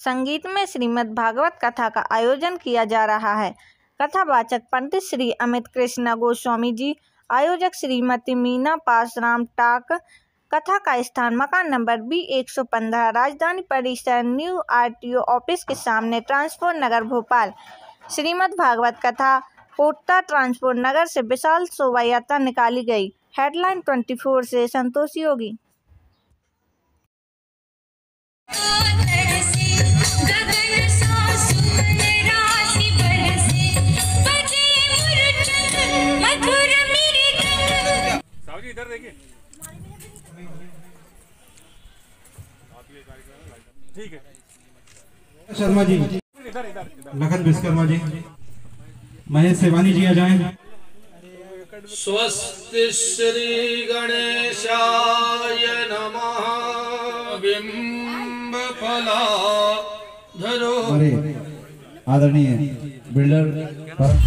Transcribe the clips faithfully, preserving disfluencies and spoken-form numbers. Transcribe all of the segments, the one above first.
संगीत में श्रीमद् भागवत कथा का आयोजन किया जा रहा है। कथावाचक पंडित श्री अमित कृष्णा गोस्वामी जी, आयोजक श्रीमती मीना पासराम टाक। कथा का स्थान मकान नंबर बी एक सौ पंद्रह, राजधानी परिसर, न्यू आरटीओ ऑफिस के सामने, ट्रांसपोर्ट नगर, भोपाल। श्रीमद् भागवत कथा कोटा ट्रांसपोर्ट नगर से विशाल शोभा यात्रा निकाली गई। हेडलाइन चौबीस से संतोष योगी। इधर देखिए, ठीक है। शर्मा जी, लखन विश्वकर्मा जी, महेश सेवानी जी आ जाएं। स्वस्ति श्री गणेशाय नमः। बिंब फला धरो। हमारे आदरणीय बिल्डर पर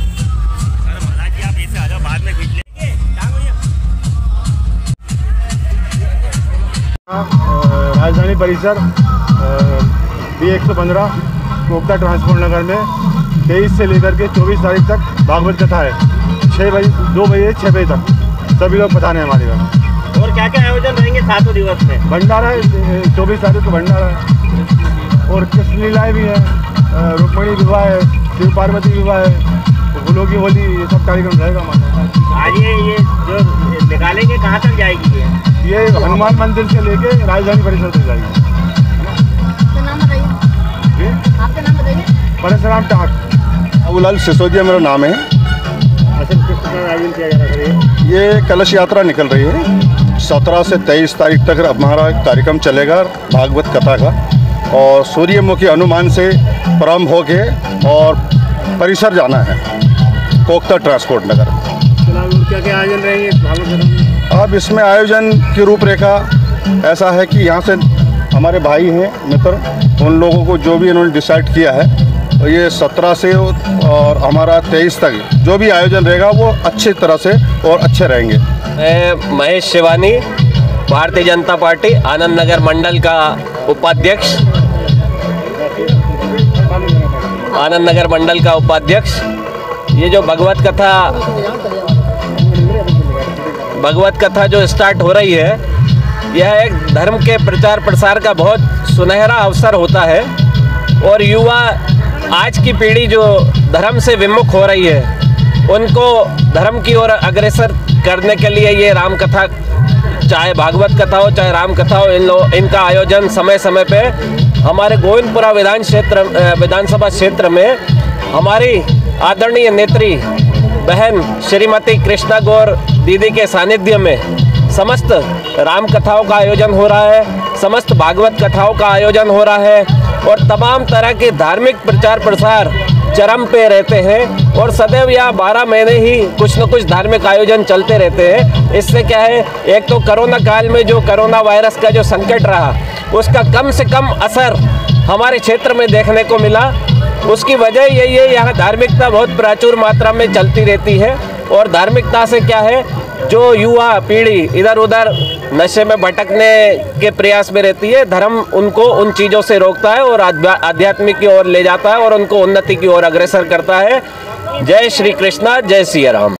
राजधानी परिसर बी एक सौ पंद्रह कोटा ट्रांसपोर्ट नगर में तेईस से लेकर के चौबीस तारीख तक भागवत कथा है। छः बजे दो बजे छः बजे तक सभी लोग पधारे हमारे घर। और क्या क्या आयोजन रहेंगे सातों दिवस में? भंडारा है, चौबीस तारीख को भंडारा है और कृष्ण लीलाएँ भी है, रुक्मणी विवाह है, शिव पार्वती विवाह है, फूलों की होली, ये सब कार्यक्रम रहेगा हमारा। आज ये ये जो निकालेंगे कहाँ तक जाएगी? ये ये हनुमान मंदिर से लेके राजधानी परिसर तक जाएगी। आपका नाम बताइए। आपका नाम बताइए। परशुराम टाक। बाबूलाल सिसोदिया मेरा नाम है। आयोजन किया जा रहा है। ये कलश यात्रा निकल रही है। सत्रह से तेईस तारीख तक हमारा कार्यक्रम चलेगा भागवत कथा का, और सूर्यमुखी हनुमान से प्रारंभ होके और परिसर जाना है कोकता ट्रांसपोर्ट नगर। क्या क्या आयोजन रहेंगे भागवत कथा में? अब इसमें आयोजन की रूपरेखा ऐसा है कि यहाँ से हमारे भाई हैं मित्र, उन लोगों को जो भी इन्होंने डिसाइड किया है, तो ये सत्रह से और हमारा तेईस तक जो भी आयोजन रहेगा वो अच्छी तरह से और अच्छे रहेंगे। मैं महेश सेवानी, भारतीय जनता पार्टी आनंद नगर मंडल का उपाध्यक्ष आनंद नगर मंडल का उपाध्यक्ष ये जो भगवत कथा भगवत कथा जो स्टार्ट हो रही है, यह एक धर्म के प्रचार प्रसार का बहुत सुनहरा अवसर होता है। और युवा, आज की पीढ़ी जो धर्म से विमुख हो रही है, उनको धर्म की ओर अग्रसर करने के लिए ये राम कथा, चाहे भागवत कथा हो चाहे राम कथा हो, इन लोग इनका आयोजन समय समय पे हमारे गोविंदपुरा विधान क्षेत्र विधानसभा क्षेत्र में हमारी आदरणीय नेत्री बहन श्रीमती कृष्णा गौर दीदी के सानिध्य में समस्त राम कथाओं का आयोजन हो रहा है, समस्त भागवत कथाओं का आयोजन हो रहा है, और तमाम तरह के धार्मिक प्रचार प्रसार चरम पे रहते हैं। और सदैव या बारह महीने ही कुछ न कुछ धार्मिक आयोजन चलते रहते हैं। इससे क्या है, एक तो कोरोना काल में जो कोरोना वायरस का जो संकट रहा, उसका कम से कम असर हमारे क्षेत्र में देखने को मिला। उसकी वजह यही है, यहाँ धार्मिकता बहुत प्रचुर मात्रा में चलती रहती है। और धार्मिकता से क्या है, जो युवा पीढ़ी इधर उधर नशे में भटकने के प्रयास में रहती है, धर्म उनको उन चीज़ों से रोकता है और आध्यात्मिक की ओर ले जाता है और उनको उन्नति की ओर अग्रसर करता है। जय श्री कृष्णा, जय सिया राम।